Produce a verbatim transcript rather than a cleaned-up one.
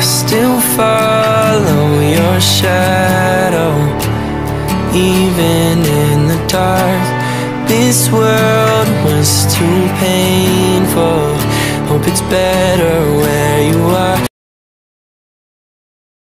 still follow your shadow, even in the dark. This world was too painful. Hope it's better where you are.